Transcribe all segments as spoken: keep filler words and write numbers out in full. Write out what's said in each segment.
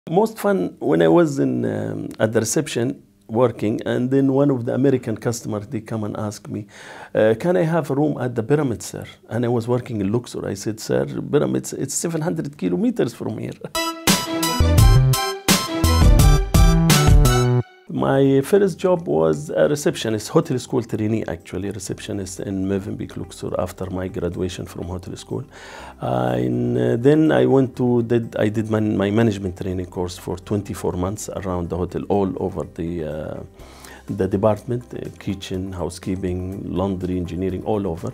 Most fun when I was in um, at the reception working, and then one of the American customers, they come and ask me, uh, can I have a room at the Pyramid, sir? And I was working in Luxor. I said, sir, Pyramids, it's seven hundred kilometers from here. My first job was a receptionist, hotel school trainee actually, receptionist in Movenpick, Luxor, after my graduation from hotel school. Uh, and uh, then I went to, did, I did my, my management training course for twenty-four months around the hotel, all over the, uh, the department, uh, kitchen, housekeeping, laundry, engineering, all over.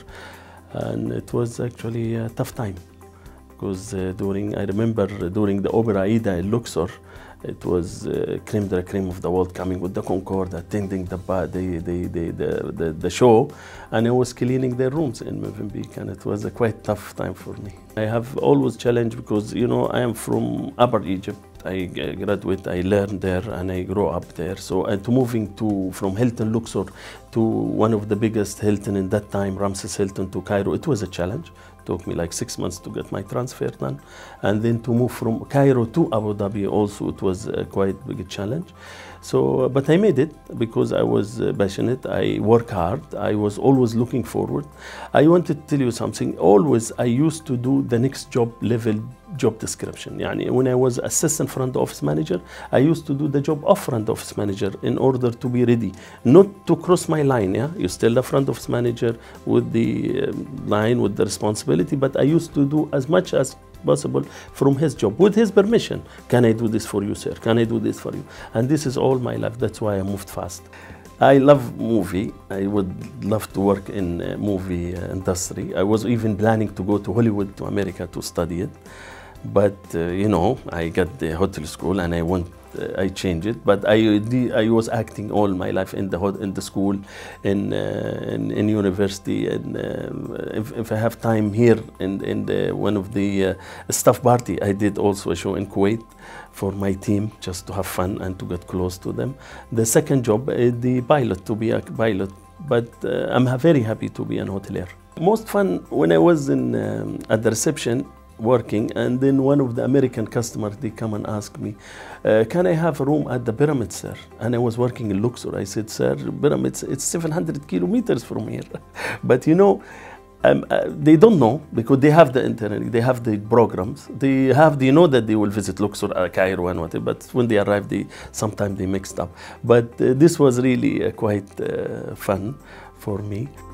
And it was actually a tough time because uh, during, I remember during the Opera Aida in Luxor, it was uh, creme de la creme of the world coming with the Concorde, attending the, the, the, the, the, the, the show, and I was cleaning their rooms in Movenpick, and it was a quite tough time for me. I have always challenged because, you know, I am from Upper Egypt. I graduate, I learned there, and I grew up there. So, and to moving to from Hilton Luxor to one of the biggest Hilton in that time, Ramses Hilton, to Cairo, it was a challenge. It took me like six months to get my transfer done, and then to move from Cairo to Abu Dhabi also, it was a quite big challenge. So, but I made it because I was passionate. I work hard. I was always looking forward. I want to tell you something. Always, I used to do the next job level job description. Yani when I was assistant front office manager, I used to do the job of front office manager in order to be ready, not to cross my line. Yeah, you're still a front office manager with the um, line, with the responsibility, but I used to do as much as possible from his job, with his permission. Can I do this for you, sir? Can I do this for you? And this is all my life. That's why I moved fast. I love movie. I would love to work in uh, movie uh, industry. I was even planning to go to Hollywood, to America, to study it. But, uh, you know, I got the hotel school and I went, uh, I changed it. But I, I was acting all my life in the, in the school, in, uh, in, in university. And uh, if, if I have time here in, in the, one of the uh, staff party, I did also a show in Kuwait for my team, just to have fun and to get close to them. The second job is the pilot, to be a pilot. But uh, I'm very happy to be an hotelier. Most fun when I was in, um, at the reception, working, and then one of the American customers, they come and ask me, uh, can I have a room at the Pyramid, sir? And I was working in Luxor. I said, sir, Pyramids, it's seven hundred kilometers from here. But you know, um, uh, they don't know because they have the internet, they have the programs, they have, they know that they will visit Luxor, uh, Cairo and whatever, but when they arrive, they sometimes they mixed up. But uh, this was really uh, quite uh, fun for me.